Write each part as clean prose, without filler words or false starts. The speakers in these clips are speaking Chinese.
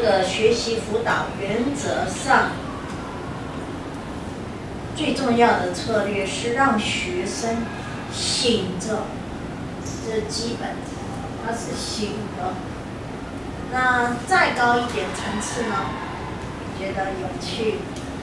个学习辅导原则上，最重要的策略是让学生醒着，这基本，它是醒的。那再高一点层次呢，觉得有趣；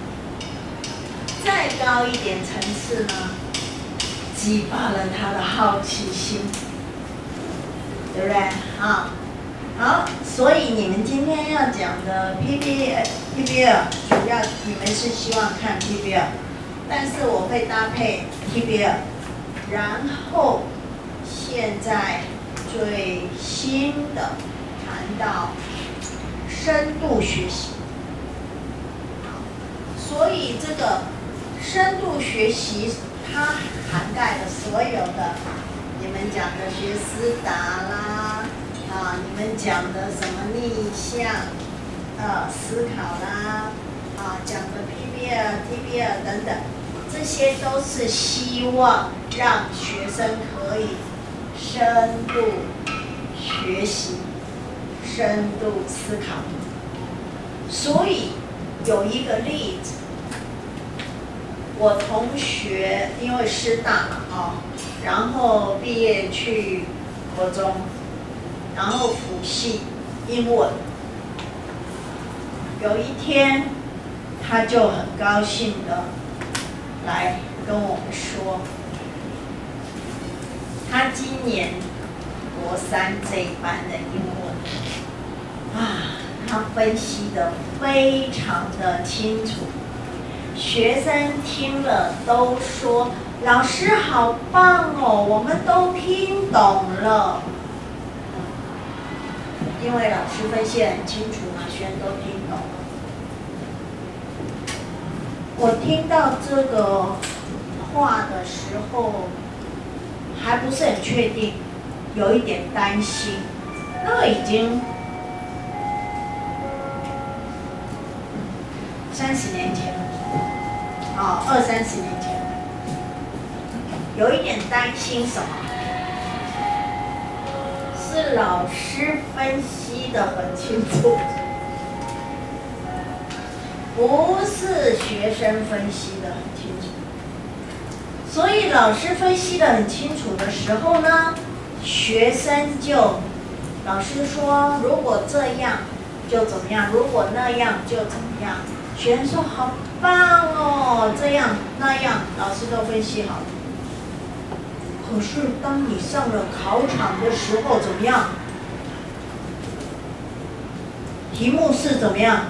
再高一点层次呢，激发了他的好奇心，对不对？啊，好，所以你们今天要讲的 PBL 主要你们是希望看 PBL， 但是我会搭配 PBL， 然后现在最新的谈到深度学习，所以这个深度学习它涵盖了所有的你们讲的学思达啦，啊，你们讲的什么逆向思考啦，啊，讲的 PBL、TBL 等等，这些都是希望让学生可以深度学习、深度思考。所以有一个例子，我同学因为师大嘛，然后毕业去国中，然后辅系英文。有一天，他就很高兴的来跟我们说，他今年国3这一班的英文他分析的非常的清楚，学生听了都说老师好棒哦，我们都听懂了。因为老师分析很清楚嘛，学生都听懂了。我听到这个话的时候，还不是很确定，有一点担心。那个已经30年前了，20-30年前了，有一点担心什么？是老师分析的很清楚，不是学生分析的很清楚。所以老师分析的很清楚的时候呢，学生老师说如果这样就怎么样，如果那样就怎么样。学生说好棒哦，这样那样，老师都分析好了。可是当你上了考场的时候，怎么样？题目是怎么样？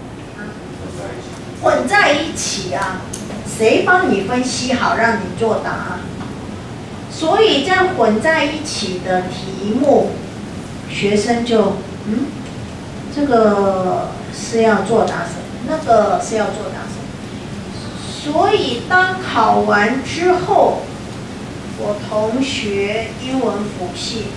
混在一起啊！谁帮你分析好，让你作答？所以这样混在一起的题目，学生就这个是要作答什么？那个是要作答什么？所以当考完之后，我同学英文辅系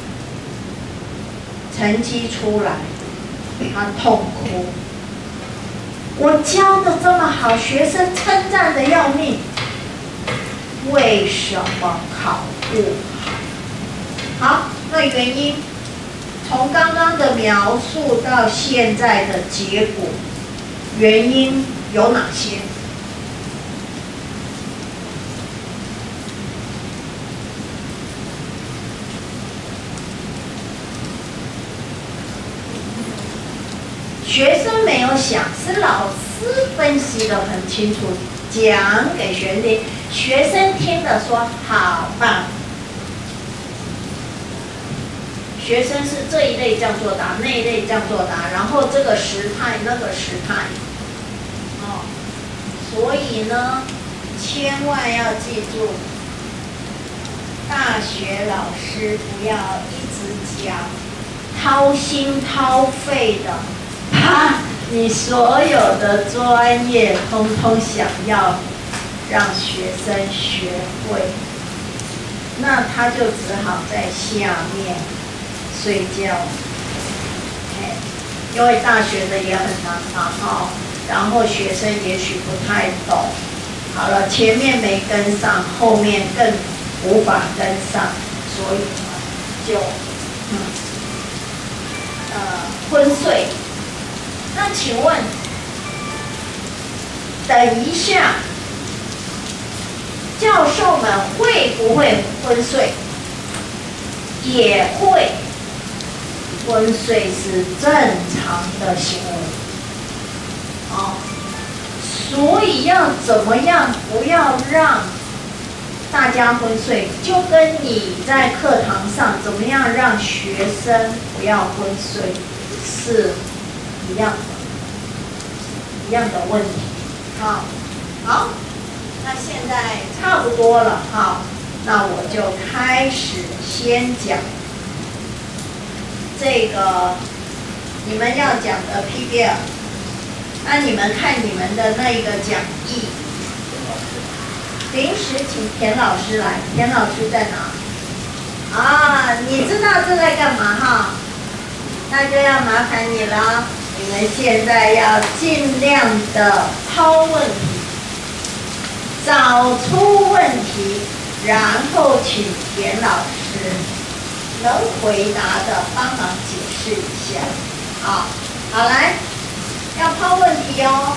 成绩出来，他痛哭。我教的这么好，学生称赞的要命，为什么考不好？好，那原因从刚刚的描述到现在的结果，原因有哪些？学生没有想，是老师分析的很清楚，讲给学生听，学生听了说好棒。学生是这一类这样作答，那一类这样作答，然后这个时态那个时态，所以呢，千万要记住，大学老师不要一直讲掏心掏肺的。你所有的专业通通想要让学生学会，那他就只好在下面睡觉。因为大学的也很难嘛，然后学生也许不太懂，好了，前面没跟上，后面更无法跟上，所以就昏睡。 那请问，等一下，教授们会不会昏睡？也会。昏睡是正常的行为，所以要怎么样不要让大家昏睡，就跟你在课堂上怎么样让学生不要昏睡是一样的问题。好，那现在差不多了，那我就开始先讲这个你们要讲的 PBL。那你们看你们的那个讲义，临时请田老师来，田老师在哪？你知道这在干嘛哈？那就要麻烦你了，你们现在要尽量的抛问题，找出问题，然后请田老师能回答的帮忙解释一下。好来。要抛问题哦，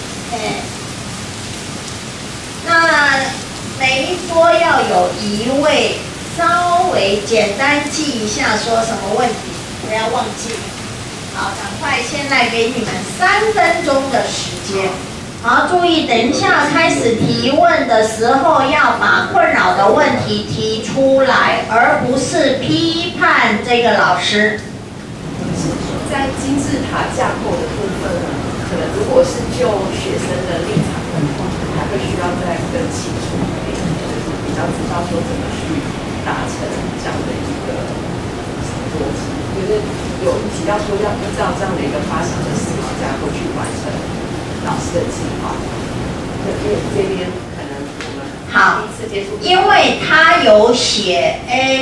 那每一桌要有一位稍微简单记一下说什么问题，不要忘记。好，赶快，现在给你们3分钟的时间。好，注意，等一下开始提问的时候，要把困扰的问题提出来，而不是批判这个老师。 在金字塔架构的部分呢，可能如果是就学生的立场的话，还会需要再更清楚一点，就是比较知道说怎么去达成这样的一个逻辑，就是有提到说要依照这样的一个发想的思考架构去完成老师的计划。因为这边可能我们第一次接触， 因为他有写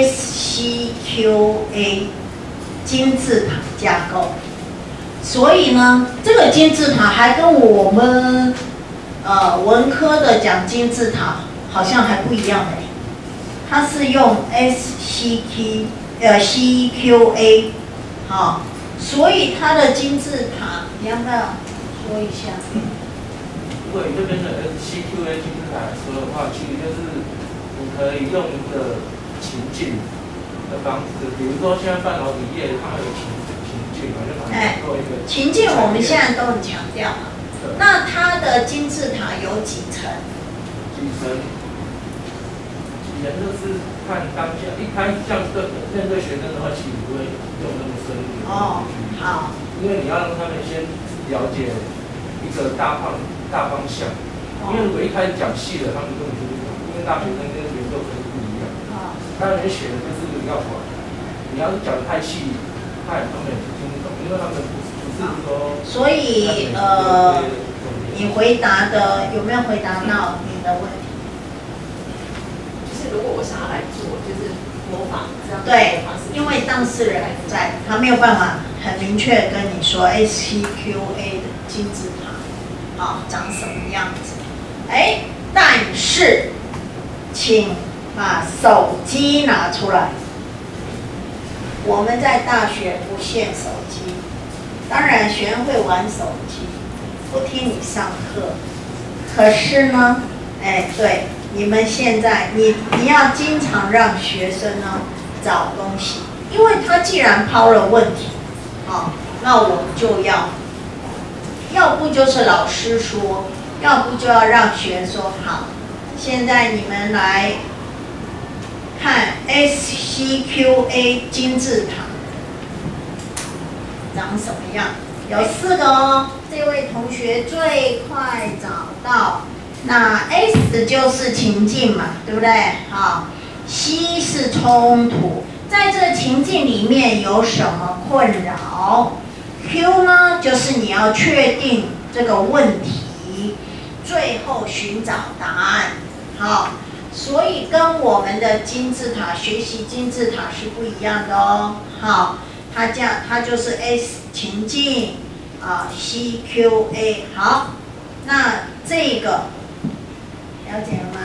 SCQA。金字塔架构，所以呢，这个金字塔还跟我们文科的讲金字塔好像还不一样它是用 CQA， 所以它的金字塔，你要不要说一下？ 如果你这边的 CQA 金字塔来说的话，其实就是你可以用一个情境的方式，比如说现在半导体业它有情境嘛，就把它做一个情境，我们现在都很强调嘛。那它的金字塔有几层？ 几层就是看当下，一开像面对学生的话，其实不会用那么深入的好， 因为你要让他们先了解一个大方向，因为如果一开始讲细的，他们根本就不懂，因为大学生跟研究生不一样。他们写的就是要管，你要是讲得太细，他们也听不懂，因为他们不是说。 所以你回答的有没有回答到你的问题？ 就是如果我想要来做，就是模仿这样对，因为当事人不在，他没有办法很明确跟你说 SCQA 的金字塔长什么样子。但是请把手机拿出来。我们在大学不限手机，当然学生会玩手机，不听你上课。可是呢，对，你们现在你要经常让学生呢找东西，因为他既然抛了问题，那我们就要不就是老师说，要不就要让学生说好。现在你们来看 SCQA 金字塔长什么样？有4个哦，这位同学最快找到。那 S 就是情境嘛，对不对？C 是冲突，在这情境里面有什么困扰 ？Q 呢，就是你要确定这个问题，最后寻找答案。所以跟我们的金字塔学习金字塔是不一样的哦。它就是 S 情境CQA。好，那这个了解了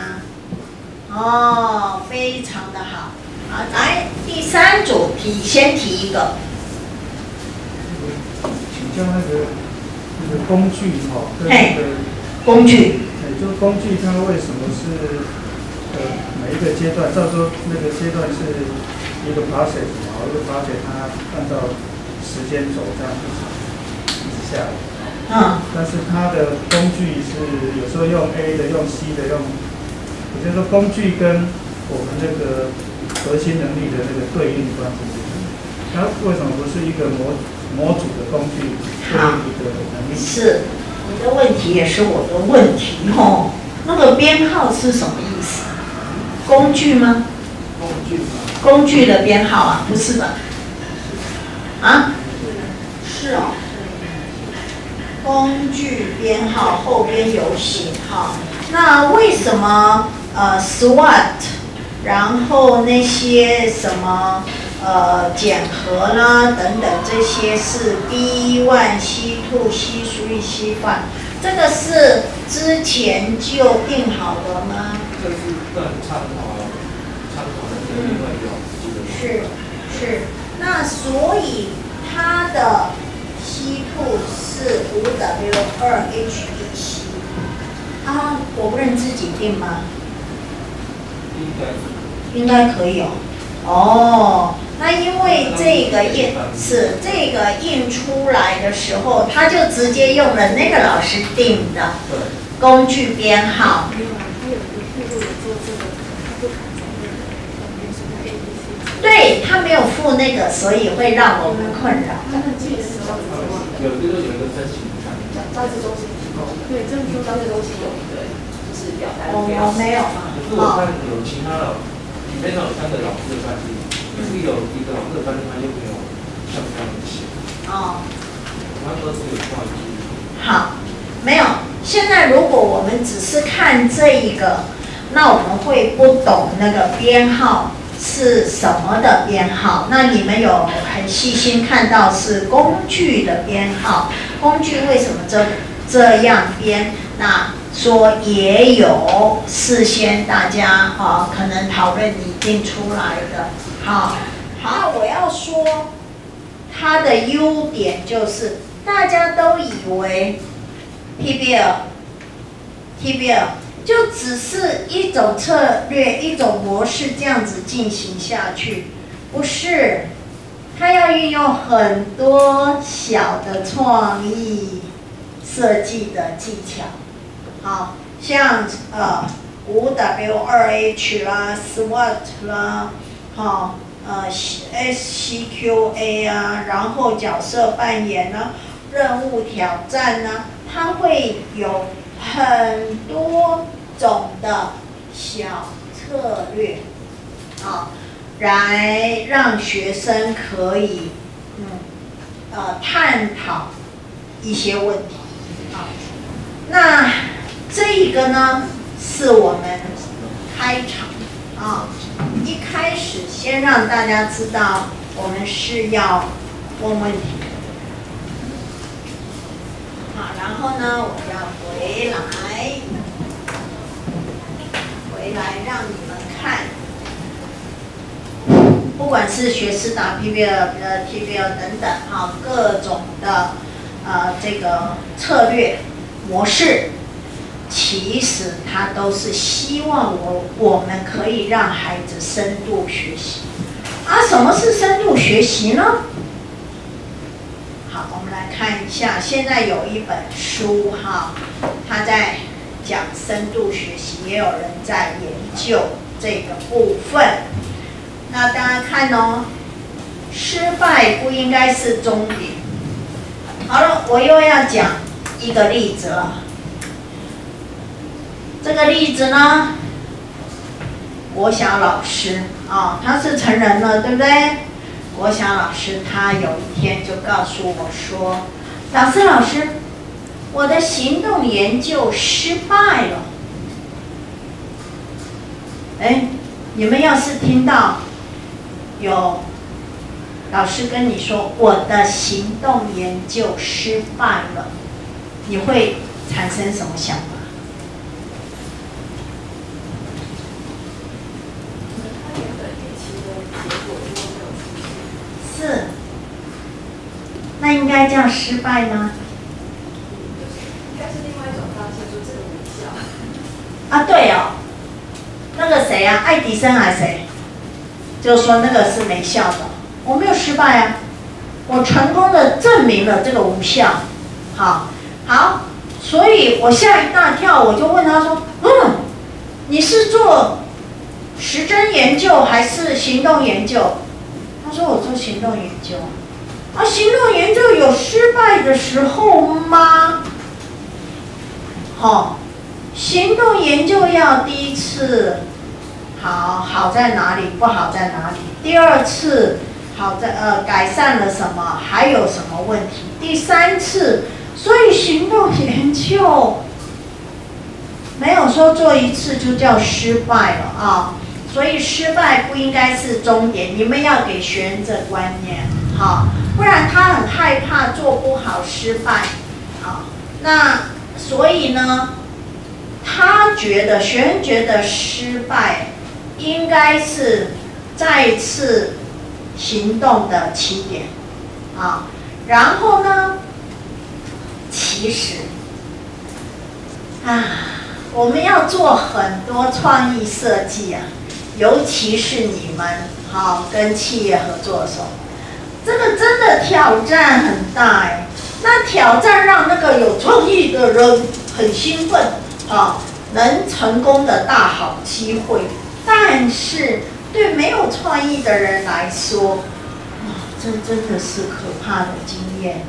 吗？非常的好。好，来第3组题，先提一个。 请教那个这个工具跟这个工具， 就工具它为什么是每一个阶段，照说那个阶段是一个 process 嘛，一个 project 它按照时间轴这样一直下来。但是它的工具是有时候用 A 的，用 C 的，也就是说工具跟我们那个核心能力的那个对应关系。它为什么不是一个模组的工具对应一个能力？ 是你的问题也是我的问题哦。那个编号是什么意思？工具吗？工具的编号啊，不是吧？啊？是哦。工具编号后边有写哈。那为什么SWOT， 然后那些什么检核啦等等这些是 B1、C2、C3、C5，这个是之前就定好的吗？ 这是参考的另外一个。 是，那所以它的 C2 是 5W2HEC 啊，我不能自己定吗？应该可以哦。哦，那因为这个印出来的时候，他就直接用了那个老师定的工具编号。对，他没有附那个，所以会让我们困扰。 有一个分析招资中心提供的，对，这说招资中心有一个就是表单。 没有。 可是我看有其他的，非常有3个老师的班级，可是有一个老师的班级他又没有像这样写。他说是有画一句。 好，没有。现在如果我们只是看这一个，那我们会不懂那个编号是什么的编号。那你们有很细心看到是工具的编号，工具为什么这样编？那说也有事先大家可能讨论拟定出来的。好，我要说它的优点就是大家都以为 TBL 就只是一种策略、一种模式这样子进行下去，不是，它要运用很多小的创意设计的技巧，好，像5W2H 啦、SWOT 啦，SCQA 啊，然后角色扮演啊，任务挑战啊，它会有很多种的小策略，来让学生可以探讨一些问题。那这个呢，是我们开场一开始先让大家知道我们是要问问题。好，然后呢，我要回来让你们看，不管是学思达 PBL、TBL 等等各种的这个策略模式，其实它都是希望我们可以让孩子深度学习。什么是深度学习呢？好，我们来看一下，现在有一本书它在讲深度学习，也有人在研究这个部分。那大家看失败不应该是终点。好了，我又要讲一个例子了。这个例子呢，国小老师他是成人了，对不对？国小老师他有一天就告诉我说：“老师，我的行动研究失败了。”你们要是听到有老师跟你说我的行动研究失败了，你会产生什么想法？是，那应该叫失败吗？ 啊，对哦，那个谁啊，爱迪生还是谁，就说那个是没效的。我没有失败啊，我成功的证明了这个无效。好，所以我吓一大跳，我就问他说，你是做实证研究还是行动研究？他说我做行动研究。啊，行动研究有失败的时候吗？行动研究要第一次好在哪里，不好在哪里？第二次好在改善了什么，还有什么问题？第三次，所以行动研究没有说做一次就叫失败了啊。所以失败不应该是终点，你们要给学员这观念，不然他很害怕做不好失败，那所以呢，学员觉得失败应该是再一次行动的起点，然后呢，其实我们要做很多创意设计啊。尤其是你们跟企业合作的时候，这个真的挑战很大哎。那挑战让那个有创意的人很兴奋能成功的大好机会。但是对没有创意的人来说，这真的是可怕的经验。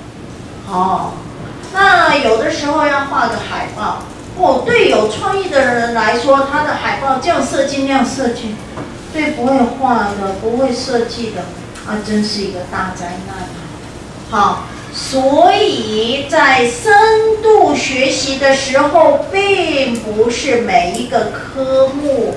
那有的时候要画个海报。对有创意的人来说，他的海报这样设计那样设计，对不会画的、不会设计的，真是一个大灾难。所以在深度学习的时候，并不是每一个科目，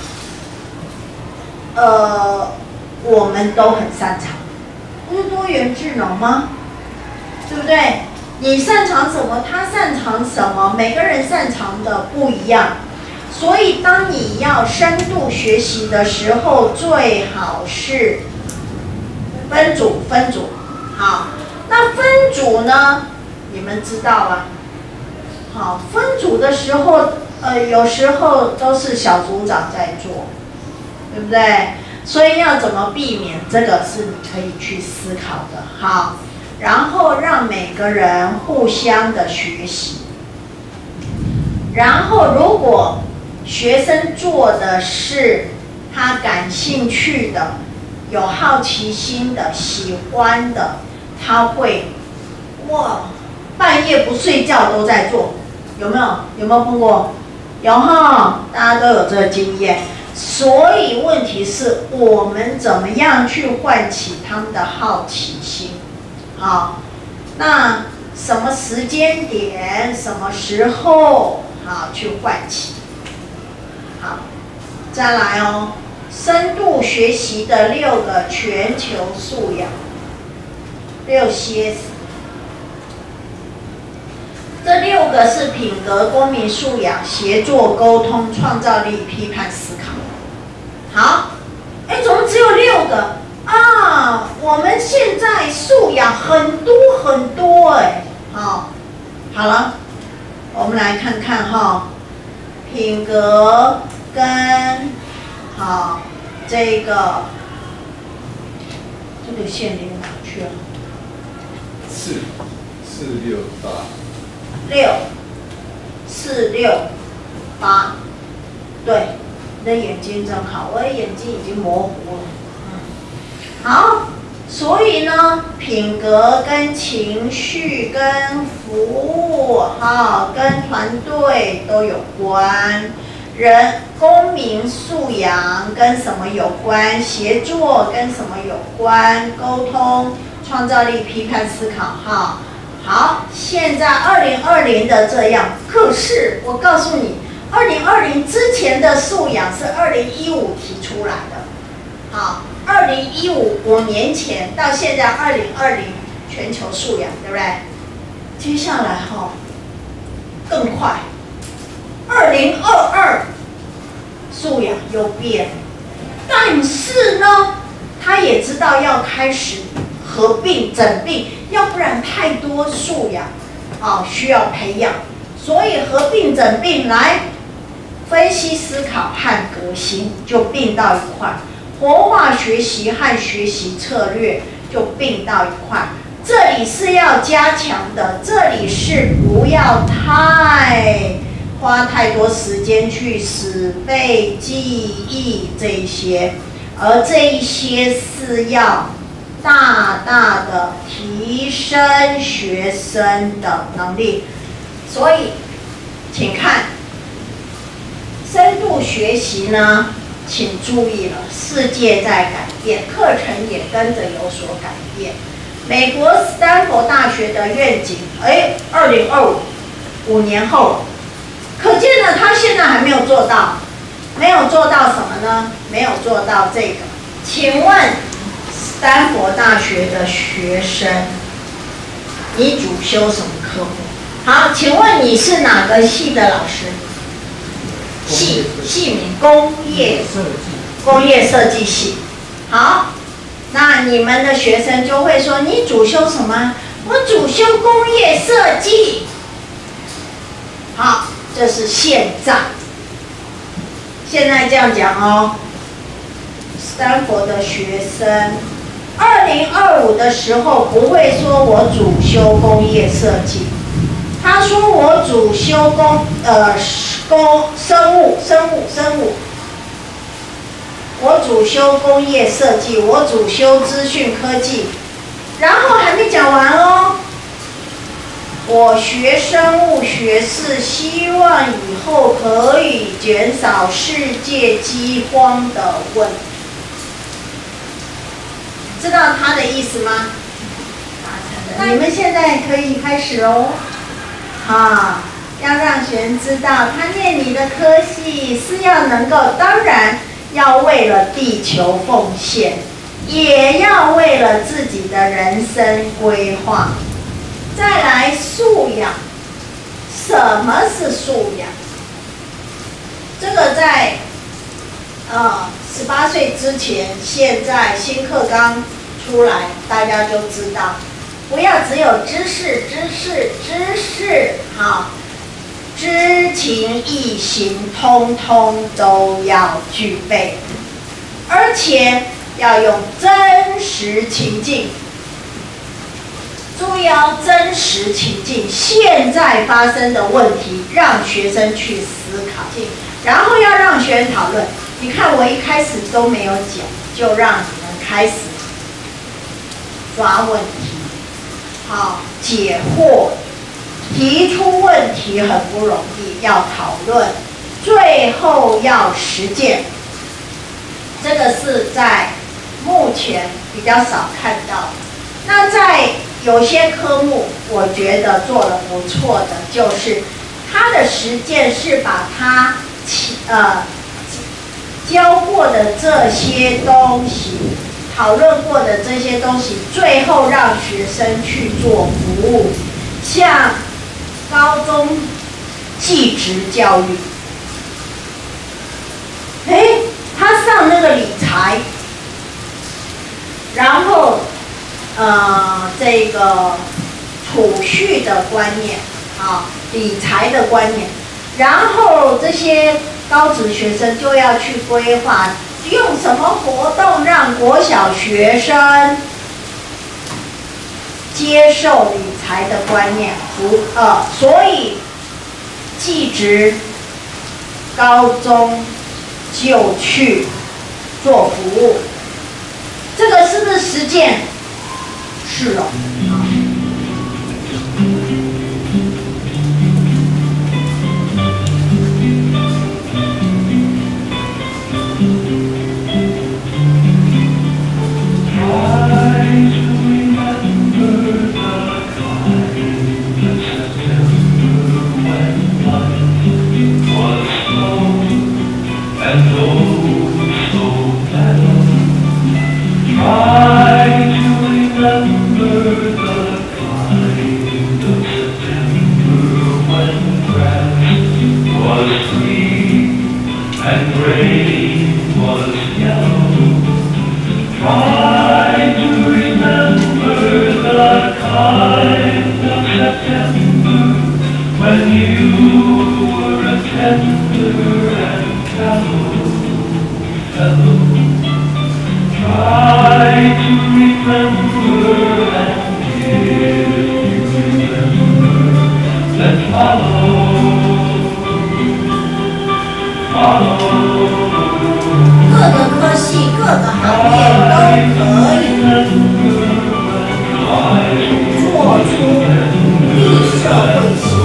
我们都很擅长，不是多元智能吗？对不对？你擅长什么，他擅长什么，每个人擅长的不一样。所以当你要深度学习的时候，最好是分组。好，那分组呢，你们知道吧？分组的时候，有时候都是小组长在做，对不对？所以要怎么避免，这个是你可以去思考的。然后让每个人互相的学习，然后如果学生做的是他感兴趣的、有好奇心的、喜欢的，他会半夜不睡觉都在做，有没有碰过？有大家都有这个经验。所以问题是我们怎么样去唤起他们的好奇心？那什么时间点、什么时候去唤起？再来深度学习的6个全球素养，6CS。这6个是品格、公民素养、协作、沟通、创造力、批判思考。怎么只有6个？我们现在素养很多好了，我们来看看品格跟这个线连哪去了 ？4、6、 8。6、4、6、8，对，你的眼睛真好，我的眼睛已经模糊了。好，所以呢，品格跟情绪、跟服务、跟团队都有关。公民素养跟什么有关？协作跟什么有关？沟通、创造力、批判思考。好，现在2020的这样，可是我告诉你，2020之前的素养是2015提出来的。2015年前到现在2020全球素养，对不对？接下来更快，2022素养又变，但是呢，他也知道要开始合并整并，要不然太多素养需要培养，所以合并整并来分析思考和革新就并到一块，活化学习和学习策略就并到一块。这里是要加强的，这里是不要花太多时间去死背记忆这一些，而这一些是要大大的提升学生的能力。所以，请看深度学习呢，请注意了，世界在改变，课程也跟着有所改变。美国斯坦福大学的愿景，2025，5年后，可见呢，他现在还没有做到，没有做到什么呢？没有做到这个。请问，斯坦福大学的学生，你主修什么科目？好，请问你是哪个系的老师？系名工业设计系。好。那你们的学生就会说：“你主修什么？”我主修工业设计。好，这是现在这样讲哦。斯坦福的学生，2025的时候不会说我主修工业设计，他说我主修生物。我主修工业设计，我主修资讯科技，然后还没讲完哦。我学生物学是希望以后可以减少世界饥荒的问题。知道他的意思吗？那你们现在可以开始哦。要让学生知道，他念你的科系是要能够，当然。要为了地球奉献，也要为了自己的人生规划。再来素养，什么是素养？这个在18岁之前，现在新课纲出来，大家就知道，不要只有知识，好。知情意行，通通都要具备，而且要用真实情境。注意哦，真实情境，现在发生的问题，让学生去思考，然后要让学生讨论。你看，我一开始都没有讲，就让你们开始抓问题，好，解惑。提出问题很不容易，要讨论，最后要实践。这个是在目前比较少看到的。那在有些科目，我觉得做得不错的，就是它的实践是把它教过的这些东西、讨论过的这些东西，最后让学生去做服务，像高中技职教育，他上那个理财，然后这个储蓄的观念，理财的观念，然后这些高职学生就要去规划用什么活动让国小学生接受理财的观念，所以技职高中就去做服务，这个是不是实践？是哦。 When you were a tender 各个科系、各个行业都可以做出利社会行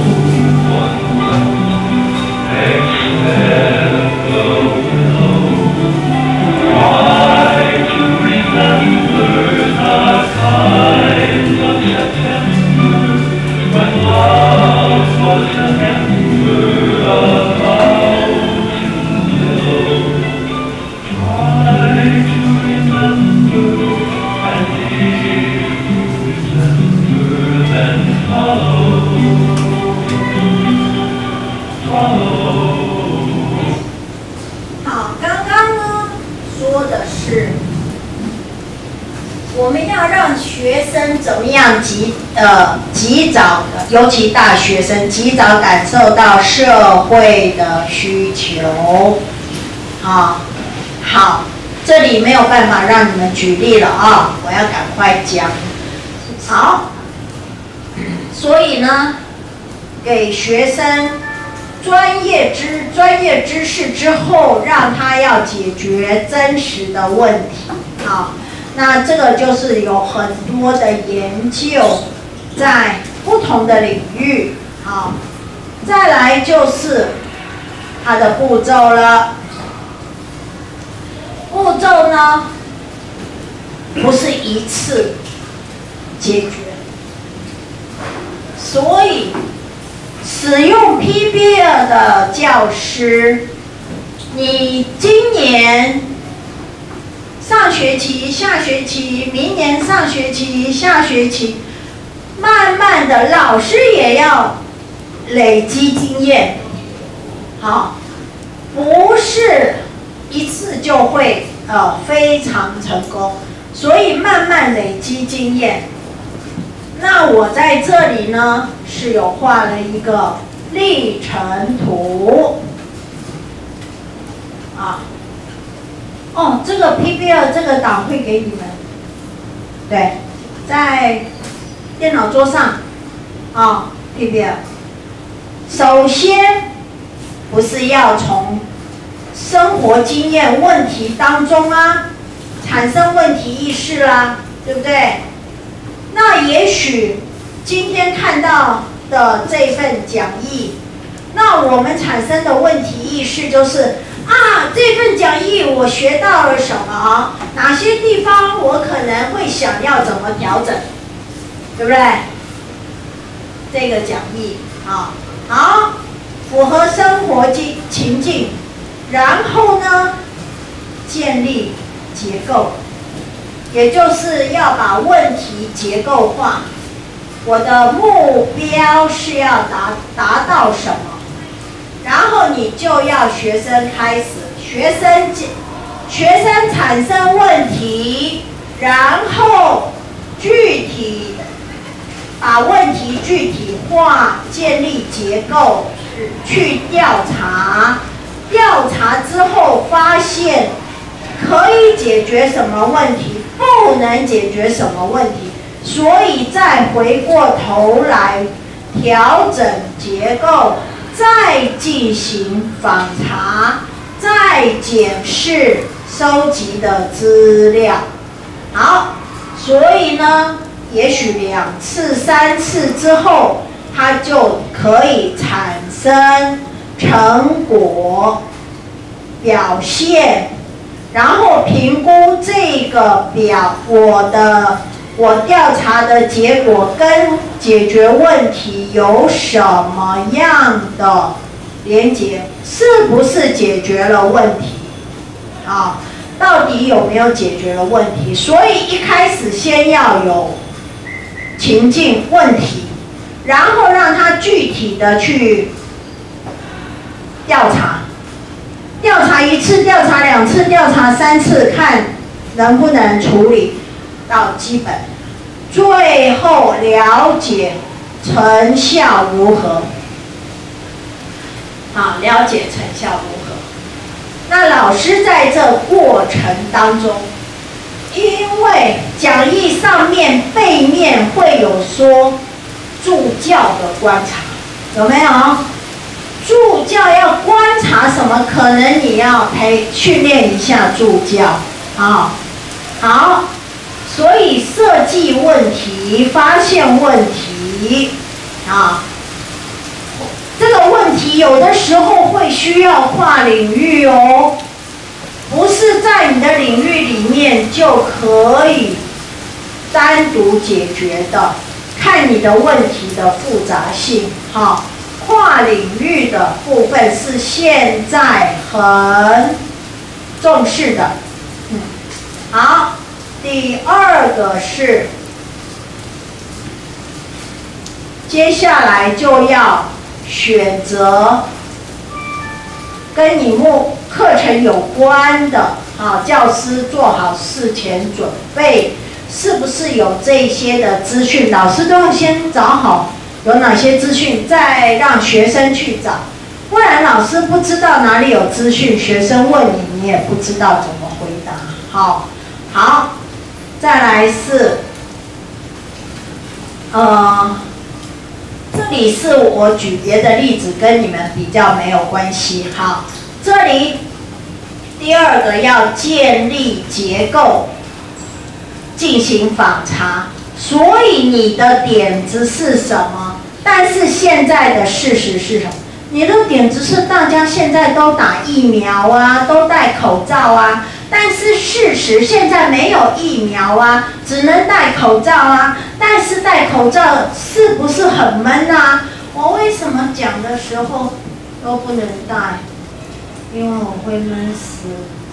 好，刚刚呢说的是我们要让学生怎么样及早的，尤其大学生及早感受到社会的需求。好，这里没有办法让你们举例了啊，我要赶快讲。好，所以呢，给学生专业知识之后，让他要解决真实的问题。好，那这个就是有很多的研究，在不同的领域。好，再来就是它的步骤了。步骤呢，不是一次解决，所以使用 PBL 的教师，你今年上学期、下学期，明年上学期、下学期，慢慢的，老师也要累积经验。好，不是一次就会非常成功，所以慢慢累积经验。那我在这里呢是有画了一个历程图啊。这个 PBL 这个档会给你们，对，在电脑桌上PBL。首先不是要从生活经验问题当中产生问题意识啦，对不对？那也许今天看到的这份讲义，那我们产生的问题意识就是这份讲义我学到了什么？哪些地方我可能会想要怎么调整，对不对？这个讲义好，符合生活情境，然后呢，建立结构，也就是要把问题结构化。我的目标是要达到什么？然后你就要学生开始，学生产生问题，然后具体把问题具体化，建立结构，去调查。调查之后发现可以解决什么问题，不能解决什么问题，所以再回过头来调整结构，再进行访查，再检视收集的资料。好，所以呢，也许2次、3次之后，它就可以产生成果表现，然后评估这个我调查的结果跟解决问题有什么样的连结，是不是解决了问题到底有没有解决了问题？所以一开始先要有情境问题，然后让他具体的去调查1次，调查2次，调查3次，看能不能处理到基本，最后了解成效如何。好，了解成效如何？那老师在这过程当中，因为讲义上面背面会有说助教的观察，有没有？助教要观察什么？可能你要训练一下助教啊。好，所以设计问题、发现问题啊，这个问题有的时候会需要跨领域哦，不是在你的领域里面就可以单独解决的，看你的问题的复杂性哈。跨领域的部分是现在很重视的。好，第二个是，接下来就要选择跟你课程有关的啊，教师做好事前准备，是不是有这些的资讯？老师都要先找好。有哪些资讯，再让学生去找，不然老师不知道哪里有资讯，学生问你，你也不知道怎么回答。好，再来是，这里是我举别的例子，跟你们比较没有关系。好，这里第二个要建立结构，进行访查。所以你的点子是什么？但是现在的事实是什么？你的点子是大家现在都打疫苗啊，都戴口罩啊，但是事实现在没有疫苗啊，只能戴口罩啊。但是戴口罩是不是很闷啊？我为什么讲的时候都不能戴？因为我会闷死，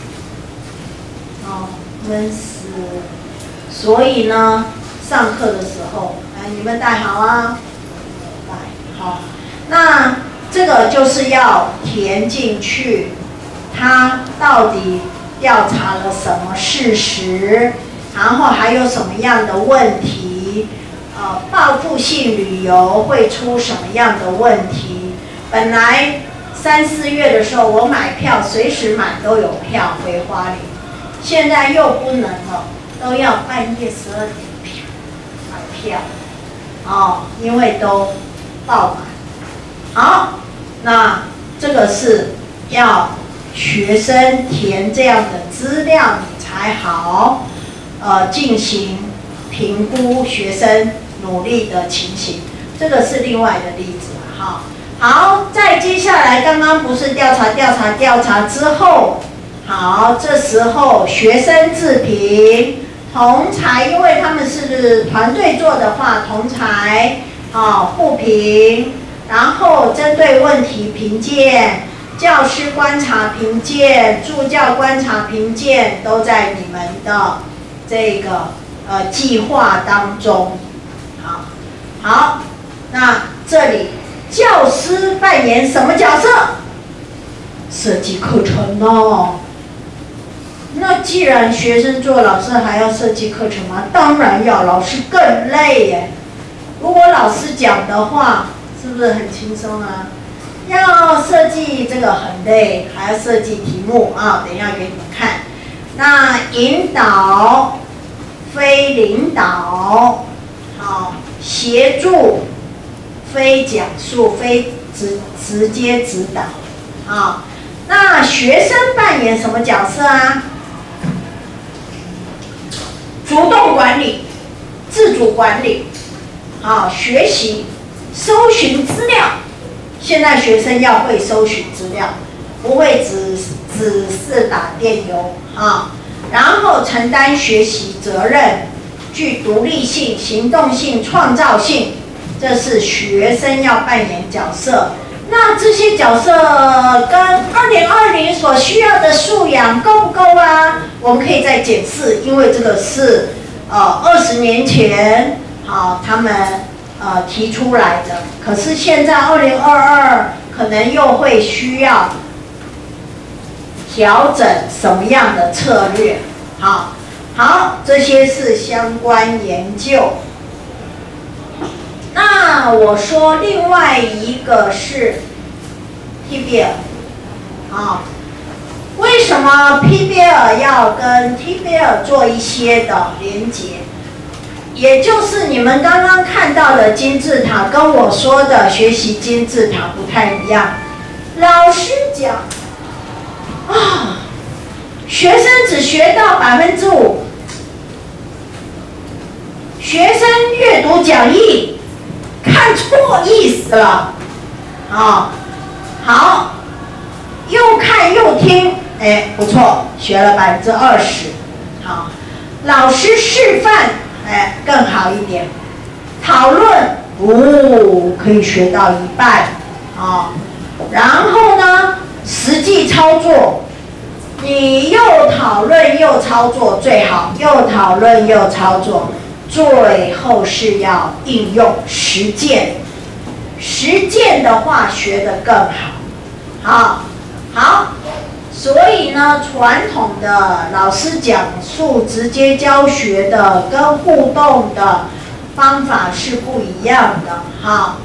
闷死。所以呢，上课的时候，你们戴好啊，戴好。那这个就是要填进去，他到底调查了什么事实，然后还有什么样的问题？报复性旅游会出什么样的问题？本来3、4月的时候，我买票随时买都有票回花莲，现在又不能了，都要半夜12点买票，因为都爆满。好，那这个是要学生填这样的资料，你才好进行评估学生努力的情形。这个是另外的例子了。好，再接下来刚刚不是调查之后，好，这时候学生自评。同侪，因为他们是团队做的话，同侪互评，然后针对问题评鉴，教师观察评鉴，助教观察评鉴，都在你们的这个计划当中。好，那这里教师扮演什么角色？设计课程哦。那既然学生做老师还要设计课程吗？当然要，老师更累耶。如果老师讲的话，是不是很轻松啊？要设计这个很累，还要设计题目啊，等一下给你们看。那引导、非领导，协助、非讲述、非直接指导，那学生扮演什么角色啊？主动管理、自主管理，学习、搜寻资料。现在学生要会搜寻资料，不会只是打电邮然后承担学习责任，具独立性、行动性、创造性，这是学生要扮演角色。那这些角色跟2020所需要的素养够不够啊？我们可以再检视，因为这个是20年前他们提出来的，可是现在2022可能又会需要调整什么样的策略？好，这些是相关研究。那我说另外一个是 TBL， 为什么 PBL 要跟 TBL 做一些的连结？也就是你们刚刚看到的金字塔，跟我说的学习金字塔不太一样。老师讲，学生只学到5%，学生阅读讲义看错意思了，好，又看又听，不错，学了20%，好，老师示范，更好一点，讨论，可以学到一半，然后呢，实际操作，你又讨论又操作最好，又讨论又操作，最后是要应用实践。实践的话学得更好。好，所以呢，传统的老师讲述直接教学的跟互动的方法是不一样的。好，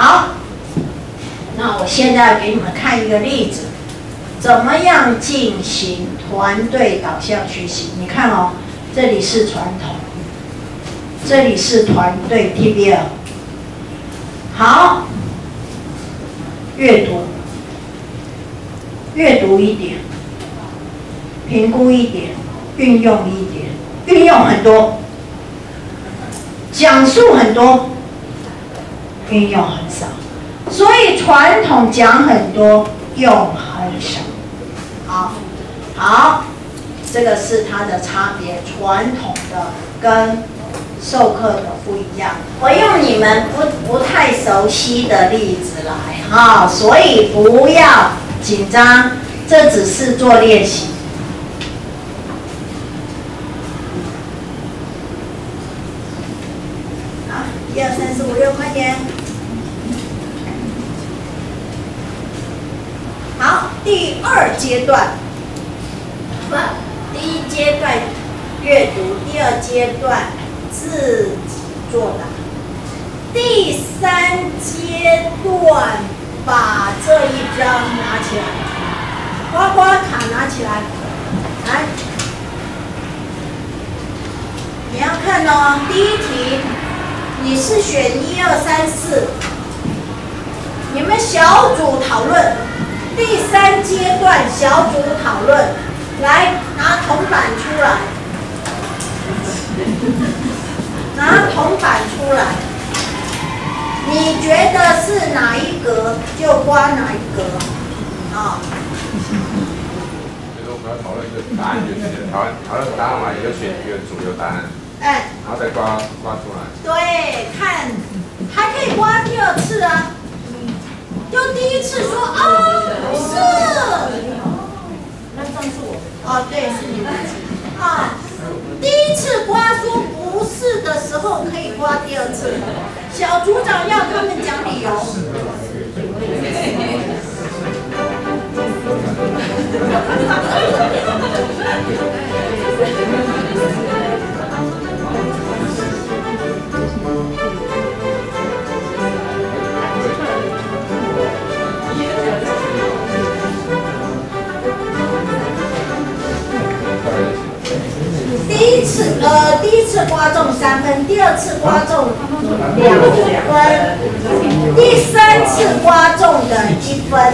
那我现在给你们看一个例子，怎么样进行团队导向学习？你看哦，这里是传统，这里是团队 TBL。好，阅读一点，评估一点，运用一点，运用很多，讲述很多，运用很少。所以传统讲很多，用很少。好，这个是它的差别，传统的跟授课的不一样。我用你们不太熟悉的例子来，所以不要紧张，这只是做练习。好，1、2、3、4、5、6，快点。好，第2阶段，第1阶段阅读，第2阶段自己作答，第3阶段把这一张拿起来，刮刮卡拿起来，来，你要看哦，第1题你是选1、2、3、4，你们小组讨论。第3阶段小组讨论，来拿铜板出来，拿铜板出来，你觉得是哪一格就刮哪一格， 就是我们要讨论一个答案就行了，讨论答案完你就选一个主流答案，然后再刮出来。对， 看，还可以刮第2次啊。就第1次说不是，那上次我对，是你第1次刮说不是的时候，可以刮第2次。小组长要他们讲理由。第一次刮中3分，第2次刮中2分，第3次刮中的1分。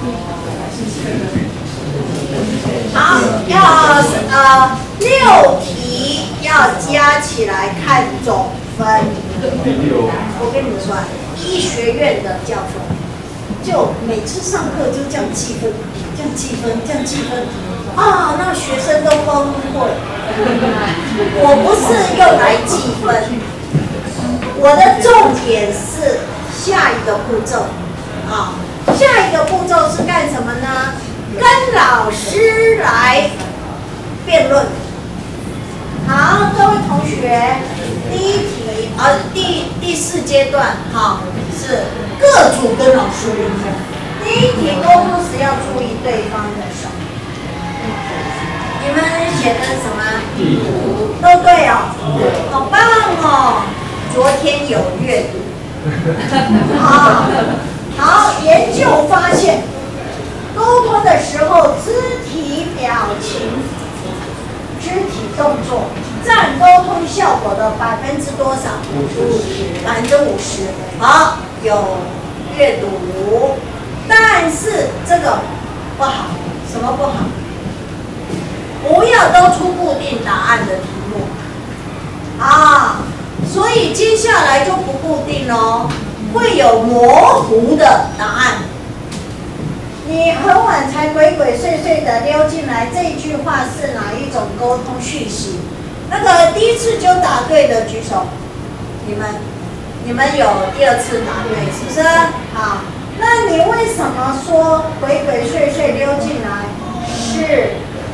好，要6题要加起来看总分。我跟你们说，医学院的教授就每次上课就这样计分，这样计分，这样计分。那学生都崩溃。我不是用来计分，我的重点是下一个步骤。下一个步骤是干什么呢？跟老师来辩论。好，各位同学，第1题，第4阶段，是各组跟老师辩论。第1题沟通时要注意对方的手。你们写的什么？都对哦，好棒哦！昨天有阅读。好，研究发现，沟沟通的时候，肢体表情、肢体动作占沟通效果的50%多少？50%。好，有阅读，但是这个不好，什么不好？不要都出固定答案的题目啊，所以接下来就不固定咯，会有模糊的答案。你很晚才鬼鬼祟祟的溜进来，这句话是哪一种沟通讯息？那个第一次就答对的举手，你们有第二次答对是不是？好，那你为什么说鬼鬼祟祟溜进来是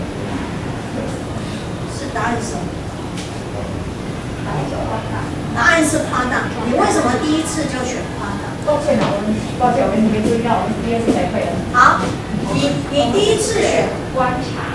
答案什么？答案是夸大。你为什么第一次就选夸大？ 抱歉，我们没注意到，我们第二次才会了。 好，你第一次选观察，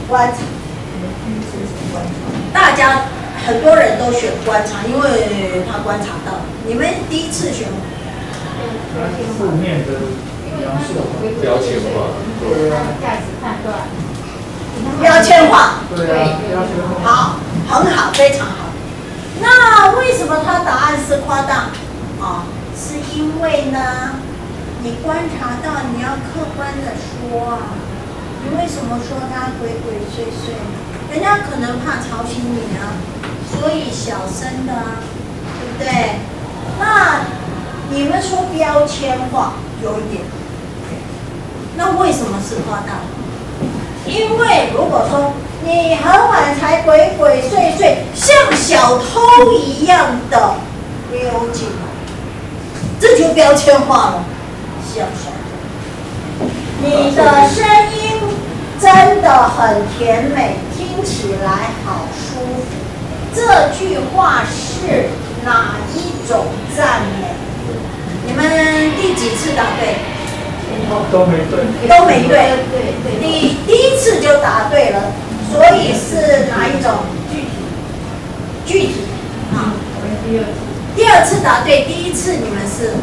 大家很多人都选观察，因为他观察到。你们第一次选负面的描述， 标签化， 对啊， 价值判断， 标签化。 对啊，标签化。 好，很好，非常好。那为什么他答案是夸大？啊，是因为呢，你观察到，你要客观的说啊。你为什么说他鬼鬼祟祟？人家可能怕吵醒你啊，所以小声的啊，对不对？那你们说标签化有一点，那为什么是夸大？因为如果说你很晚才鬼鬼祟祟，像小偷一样的溜进来，这就标签化了，像小偷。你的声音真的很甜美，听起来好舒服。这句话是哪一种赞美？你们第几次答对？ 都没对。 都没对。第一次就答对了，所以是哪一种？具体。啊。第二次答对，第一次你们是？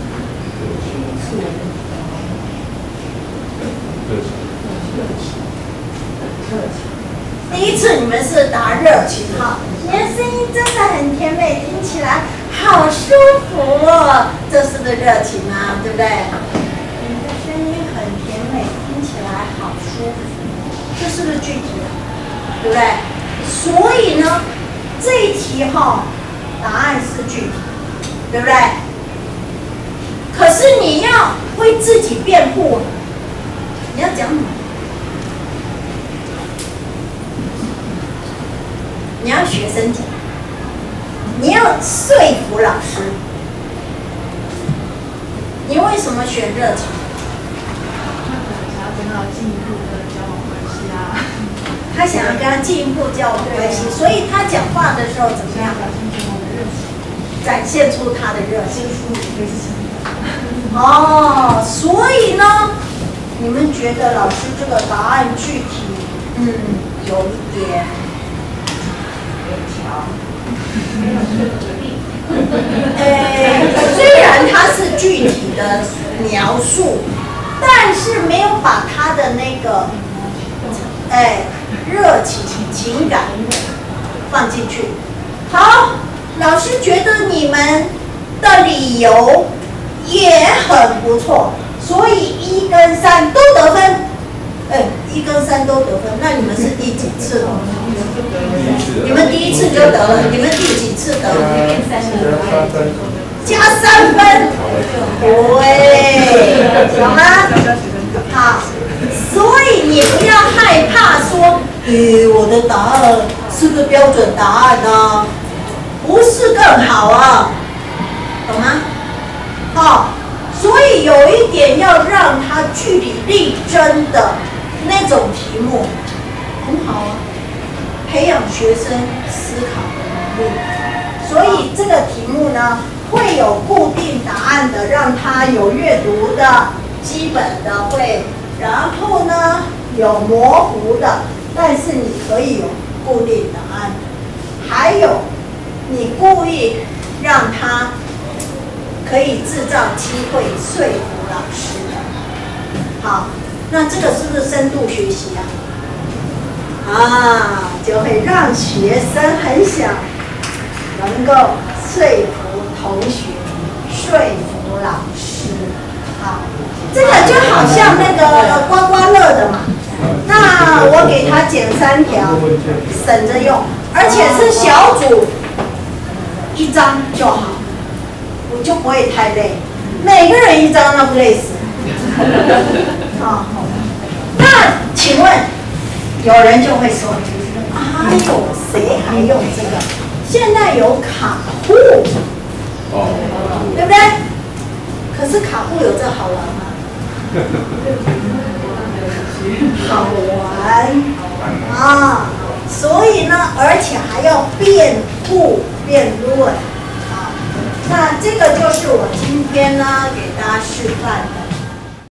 第一次你们是答热情哈，你的声音真的很甜美，听起来好舒服哦，这是个热情啊，对不对？你的声音很甜美，听起来好舒服，这是不是具体的？对不对？所以呢，这一题哈，答案是具体，对不对？可是你要为自己辩护，你要讲什么？你要学生讲，你要说服老师。你为什么选热情？ 想要跟他进一步的交往关系啊。 他想要跟他进一步交往关系，所以他讲话的时候怎么样？展现出他的热情。哦，所以呢，你们觉得老师这个答案具体，有一点。虽然它是具体的描述，但是没有把它的那个，热情情感放进去。好，老师觉得你们的理由也很不错，所以1跟3都得分。1跟3都得分，那你们是第几次了？你们第一次就得了，你们第几次得？加3分。对，有吗？好，所以你不要害怕说，我的答案是个标准答案啊，不是更好啊，懂吗？好，所以有一点要让他据理力争的那种题目，很好啊，培养学生思考的能力。所以这个题目呢，会有固定答案的，让他有阅读的基本的会，然后呢有模糊的，但是你可以有固定答案，还有你故意让他可以制造机会说服老师的。好， 那这个是不是深度学习啊？啊，就会让学生很想能够说服同学、说服老师。好，这个就好像那个刮刮乐的嘛。那我给他剪3条，省着用，而且是小组1张就好，我就不会太累。每个人1张，那不累死？啊，那请问，有人就会说，哎呦，谁还用这个？现在有卡户，对不对？可是卡户有这好玩吗？好玩啊！所以呢，而且还要辩护、辩论啊。那这个就是我今天呢给大家示范的。